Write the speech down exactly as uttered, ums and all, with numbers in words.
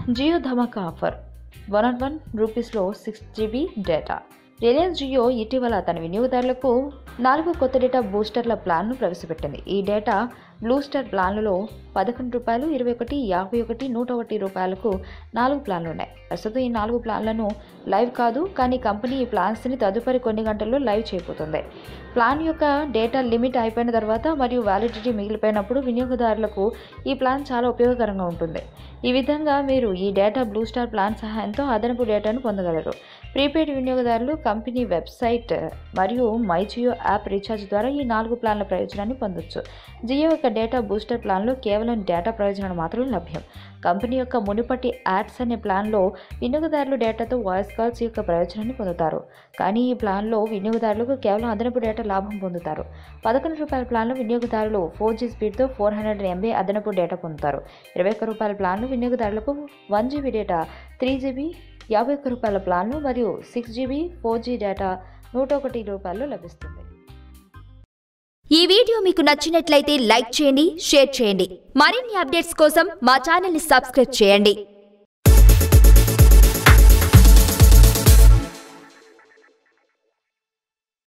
జియో ధమాకా offer one not one రూపీస్లో six GB data. Reliance Jio ఇటీవల తన వినియోగదారులకు నాలుగు కొత్త డేటా బూస్టర్ల ప్లాన్ను ప్రవేశపెట్టింది. ఈ డేటా బ్లూస్టార్ ప్లాన్లలో పదకొండు రూపాయలు, ఇరవై ఒకటి, యాభై ఒకటి, నూట ఒకటి రూపాయలకు నాలుగు ప్లాన్లు ఉన్నాయి. ప్రస్తుతం ఈ నాలుగు ప్లాన్లను లైవ్ కాదు, కానీ కంపెనీ ఈ ప్లాన్స్ని తదుపరి కొన్ని గంటల్లో లైవ్ చేయబోతుంది. ప్లాన్ యొక్క డేటా లిమిట్ అయిపోయిన తర్వాత మరియు వ్యాలిడిటీ మిగిలిపోయినప్పుడు వినియోగదారులకు ఈ ప్లాన్ చాలా ఉపయోగకరంగా ఉంటుంది. ఈ విధంగా మీరు ఈ డేటా బ్లూస్టార్ ప్లాన్ సహాయంతో అదనపు డేటాను పొందగలరు. ప్రీపెయిడ్ వినియోగదారులు కంపెనీ వెబ్సైట్ మరియు మై జియో యాప్ రీఛార్జ్ ద్వారా ఈ నాలుగు ప్లాన్ల ప్రయోజనాన్ని పొందొచ్చు. జియో యొక్క డేటా బూస్టర్ ప్లాన్లో కేవలం డేటా ప్రయోజనాలు మాత్రమే లభ్యం. కంపెనీ యొక్క మునుపటి యాడ్స్ అనే ప్లాన్లో వినియోగదారులు డేటాతో వాయిస్ కాల్స్ యొక్క ప్రయోజనాన్ని పొందుతారు. కానీ ఈ ప్లాన్లో వినియోగదారులకు కేవలం అదనపు డేటా లాభం పొందుతారు. పదకొండు రూపాయల ప్లాన్లో వినియోగదారులు ఫోర్ జీ స్పీడ్తో ఫోర్ హండ్రెడ్ ఎంబీ అదనపు డేటా పొందుతారు. ఇరవై ఒక్క రూపాయల ప్లాన్లో వినియోగదారులకు one GB data, three GB, యాభై ఒక్క రూపాయల ప్లాన్లు మరియు six GB four G data నూట ఒకటి రూపాయలు లభిస్తుంది. ఈ వీడియో మీకు నచ్చినట్లయితే లైక్ చేయండి, షేర్ చేయండి. మరిన్ని అప్డేట్స్ కోసం మా ఛానల్ని సబ్స్క్రైబ్ చేయండి.